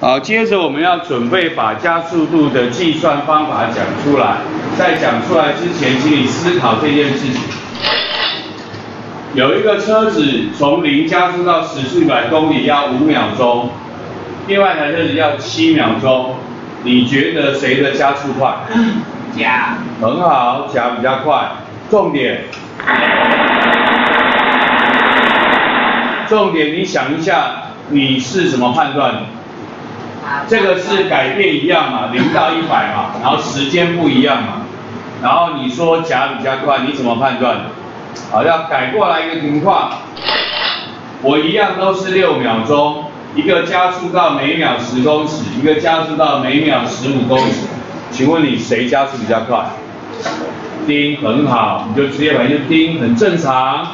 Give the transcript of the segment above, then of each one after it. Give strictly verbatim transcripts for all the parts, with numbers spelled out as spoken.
好，接着我们要准备把加速度的计算方法讲出来。在讲出来之前，请你思考这件事情。有一个车子从零加速到时速一百公里要五秒钟，另外一台车子要七秒钟。你觉得谁的加速快？ 甲。 很好，甲比较快。重点，重点，你想一下，你是怎么判断的？这个是改变一样嘛，零到一百嘛，然后时间不一样嘛，然后你说甲比较快，你怎么判断？好，要改过来一个情况，我一样都是六秒钟，一个加速到每秒十公尺，一个加速到每秒十五公尺，请问你谁加速比较快？丁，很好，你就直接反应丁，很正常。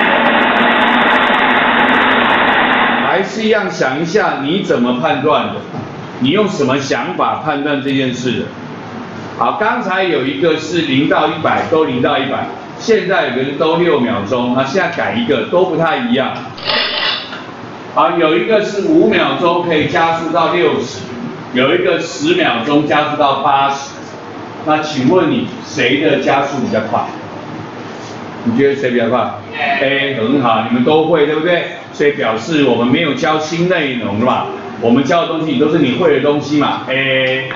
还是一样想一下，你怎么判断的？你用什么想法判断这件事的？好，刚才有一个是零到一百，都零到一百，现在有个都六秒钟，那现在改一个都不太一样。好，有一个是五秒钟可以加速到六十，有一个十秒钟加速到八十。那请问你谁的加速比较快？你觉得谁比较快 ？A， 很好，你们都会，对不对？所以表示我们没有教新内容的嘛，我们教的东西都是你会的东西嘛。A，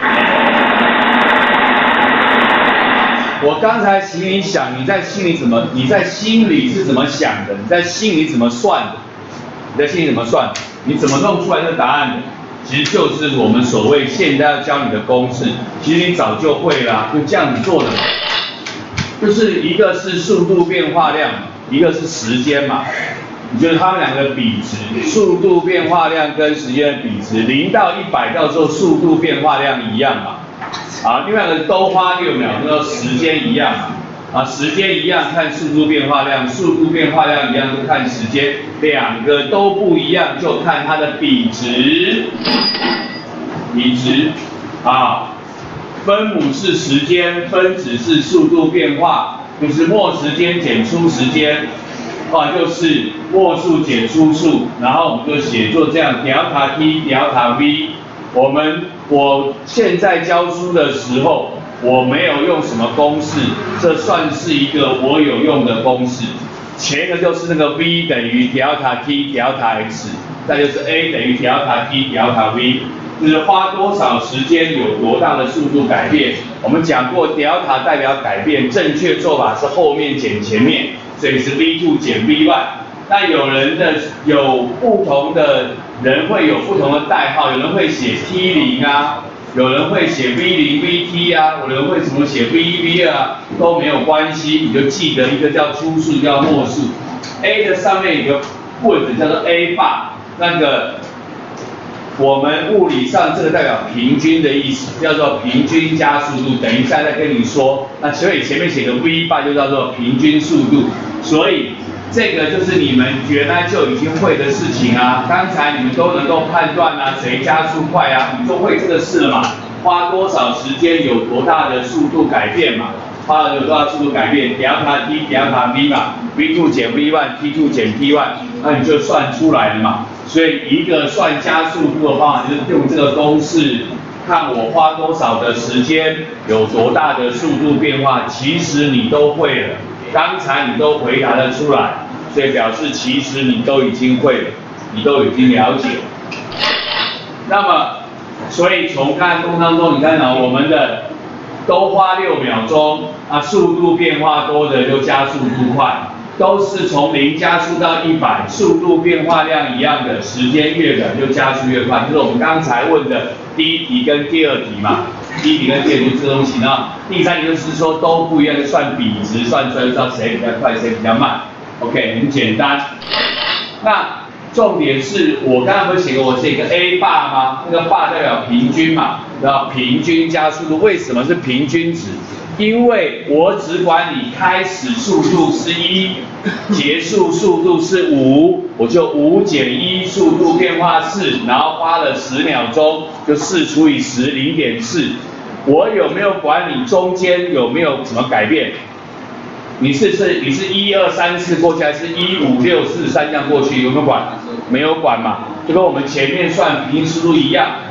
我刚才请你想，你在心里怎么？你在心里是怎么想的？你在心里怎么算的？你在心里怎么算？你怎么弄出来这个答案的？其实就是我们所谓现在要教你的公式，其实你早就会啦，就这样子做的。就是一个是速度变化量，一个是时间嘛。你觉得它们两个比值，速度变化量跟时间的比值，零到一百到时候速度变化量一样嘛。啊，另外一个都花六秒，那时间一样嘛。啊，时间一样看速度变化量，速度变化量一样就看时间，两个都不一样就看它的比值。比值，啊。分母是时间，分子是速度变化，就是末时间减初时间，啊，就是末数减初数，然后我们就写作这样 delta t delta v。我们我现在教书的时候，我没有用什么公式，这算是一个我有用的公式。前一个就是那个 v 等于 delta t delta x， 再就是 a 等于 delta t delta v。就是花多少时间有多大的速度改变。我们讲过 delta 代表改变，正确做法是后面减前面，所以是 v 二 减 v 一。那有人的有不同的人会有不同的代号，有人会写 t 零啊，有人会写 v 零 v t 啊，有人会怎么写 v 一 v 二啊，都没有关系，你就记得一个叫初数，叫末数。A 的上面有个棍子叫做 a bar， 那个。我们物理上这个代表平均的意思，叫做平均加速度。等一下再跟你说。那所以前面写的 v 八就叫做平均速度。所以这个就是你们原来就已经会的事情啊。刚才你们都能够判断啊，谁加速快啊，你都会这个事了嘛。花多少时间有多大的速度改变嘛？花了有多少速度改变 ？delta t delta v 嘛 ，v 二 减 v 一 ，t 二 减 t 一，那你就算出来了嘛。所以一个算加速度的方法就是用这个公式，看我花多少的时间，有多大的速度变化，其实你都会了，刚才你都回答得出来，所以表示其实你都已经会了，你都已经了解。那么，所以从刚才工当中，你看到我们的都花六秒钟，啊，速度变化多的就加速度快。都是从零加速到一百，速度变化量一样的，时间越短就加速越快，就是我们刚才问的第一题跟第二题嘛。第一题跟第二题这东西呢，第三题就是说都不一样，就算比值，算出来就知道谁比较快，谁比较慢。OK， 很简单。那重点是我刚才不是写过，我写一个 a bar 吗？那个 bar 代表平均嘛，然后平均加速度，为什么是平均值？因为我只管你开始速度是一，结束速度是五，我就五减一，速度变化四，然后花了十秒钟，就四除以十，零点四。我有没有管你中间有没有什么改变？你是是你是一二三四过去，还是一五六四三这样过去？有没有管？没有管嘛，就跟我们前面算平均速度一样。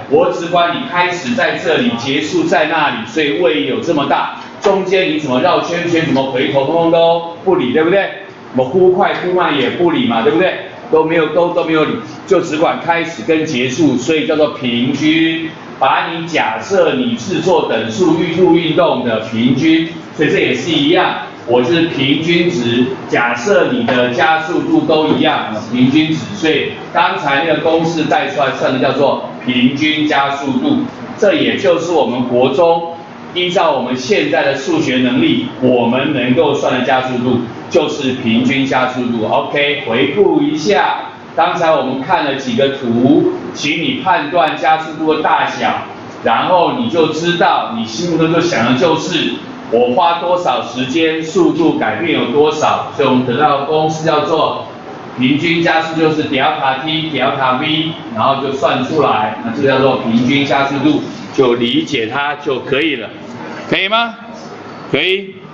我只管你开始在这里，结束在那里，所以位移有这么大，中间你怎么绕圈圈，怎么回头，通通都不理，对不对？我忽快忽慢也不理嘛，对不对？都没有都都没有理，就只管开始跟结束，所以叫做平均。把你假设你是做等速预度运动的平均，所以这也是一样，我是平均值，假设你的加速度都一样，平均值，所以刚才那个公式带出来算的叫做平均加速度，这也就是我们国中依照我们现在的数学能力，我们能够算的加速度就是平均加速度。OK， 回顾一下。刚才我们看了几个图，请你判断加速度的大小，然后你就知道，你心目中就想的就是我花多少时间，速度改变有多少，所以我们得到的公式叫做平均加速就是 delta t delta v， 然后就算出来，那这个叫做平均加速度，就理解它就可以了，可以吗？可以。